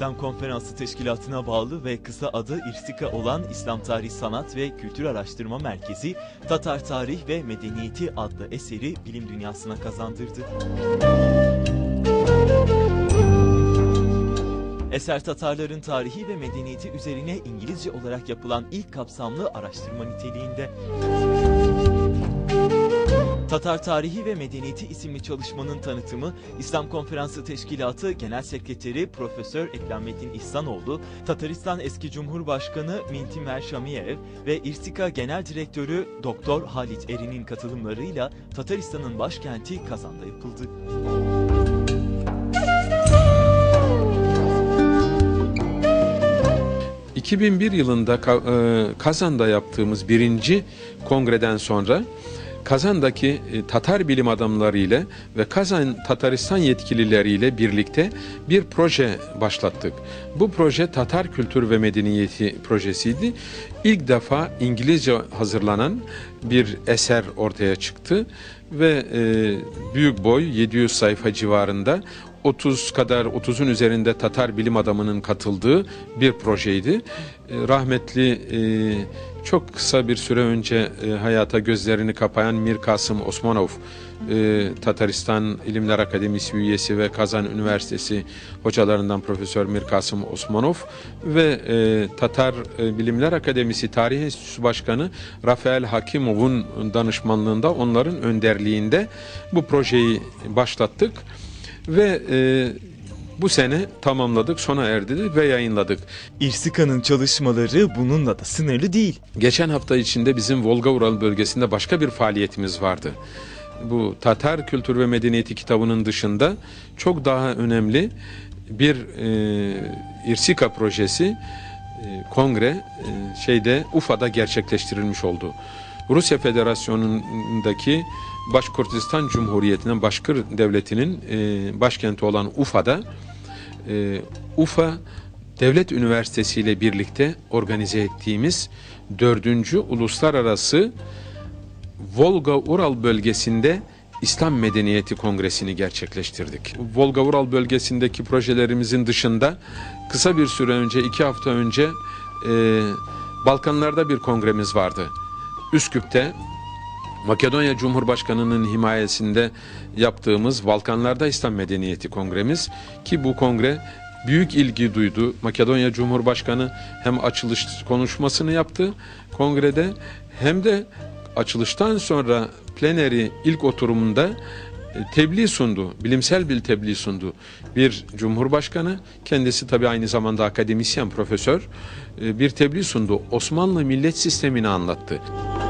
İslam Konferansı Teşkilatı'na bağlı ve kısa adı İrsika olan İslam Tarih Sanat ve Kültür Araştırma Merkezi, Tatar Tarih ve Medeniyeti adlı eseri bilim dünyasına kazandırdı. Eser Tatarların tarihi ve medeniyeti üzerine İngilizce olarak yapılan ilk kapsamlı araştırma niteliğinde. Tatar Tarihi ve Medeniyeti isimli çalışmanın tanıtımı İslam Konferansı Teşkilatı Genel Sekreteri Profesör Ekramettin İhsanoğlu, Tataristan eski Cumhurbaşkanı Mintimer Şamiyev ve İrsika Genel Direktörü Doktor Halit Erin'in katılımlarıyla Tataristan'ın başkenti Kazan'da yapıldı. ...2001 yılında Kazan'da yaptığımız birinci kongreden sonra Kazan'daki Tatar bilim adamları ile ve Kazan Tataristan yetkilileriyle birlikte bir proje başlattık. Bu proje Tatar Kültür ve Medeniyeti projesiydi. İlk defa İngilizce hazırlanan bir eser ortaya çıktı ve büyük boy 700 sayfa civarında 30'un üzerinde Tatar bilim adamının katıldığı bir projeydi. Rahmetli çok kısa bir süre önce hayata gözlerini kapayan Mir Kasım Osmanov, Tataristan İlimler Akademisi üyesi ve Kazan Üniversitesi hocalarından Profesör Mir Kasım Osmanov ve Tatar Bilimler Akademisi Tarih Enstitüsü Başkanı Rafael Hakimov'un danışmanlığında, onların önderliğinde bu projeyi başlattık. Ve bu sene tamamladık, sona erdirdik ve yayınladık. İrsika'nın çalışmaları bununla da sınırlı değil. Geçen hafta içinde bizim Volga-Ural bölgesinde başka bir faaliyetimiz vardı. Bu Tatar Kültür ve Medeniyeti kitabının dışında çok daha önemli bir İrsika projesi, kongre Ufa'da gerçekleştirilmiş oldu. Rusya Federasyonu'ndaki Başkurdistan Cumhuriyeti'nin, Başkır Devleti'nin başkenti olan Ufa'da Ufa Devlet Üniversitesi ile birlikte organize ettiğimiz 4. Uluslararası Volga-Ural bölgesinde İslam Medeniyeti Kongresi'ni gerçekleştirdik. Volga-Ural bölgesindeki projelerimizin dışında kısa bir süre önce, 2 hafta önce Balkanlarda bir kongremiz vardı. Üsküp'te Makedonya Cumhurbaşkanı'nın himayesinde yaptığımız Balkanlarda İslam Medeniyeti Kongremiz, ki bu kongre büyük ilgi duydu. Makedonya Cumhurbaşkanı hem açılış konuşmasını yaptı kongrede, hem de açılıştan sonra pleneri ilk oturumunda tebliğ sundu, bilimsel bir tebliğ sundu. Bir cumhurbaşkanı, kendisi tabii aynı zamanda akademisyen, profesör, bir tebliğ sundu. Osmanlı millet sistemini anlattı.